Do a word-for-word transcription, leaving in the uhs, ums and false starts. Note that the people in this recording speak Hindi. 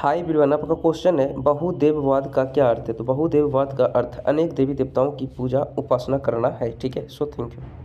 हाय एवरीवन, आपका क्वेश्चन है बहुदेववाद का क्या अर्थ है। तो बहुदेववाद का अर्थ अनेक देवी देवताओं की पूजा उपासना करना है। ठीक है, सो थैंक यू।